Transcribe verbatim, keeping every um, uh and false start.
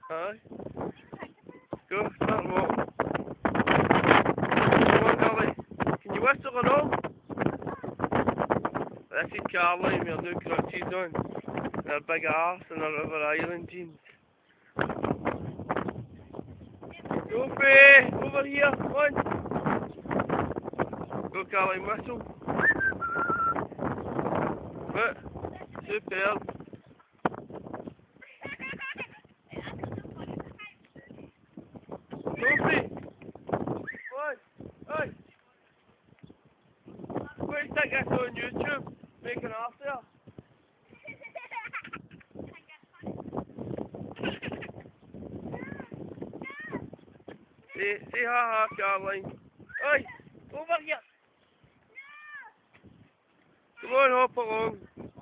Aye. Go, start walking. Come on, Gully. Can you whistle or no? This is Carly and we're doing crutches on. Her big arse and her River Island jeans. Go, Faye! Over here, come on! Go, Carly, whistle. Good. Superb. Go, Faye! Come on! Hey! Wait, stick this on YouTube. Make an arse there. Say, say ha ha, Caroline. Oi, over here. Come on, hop along.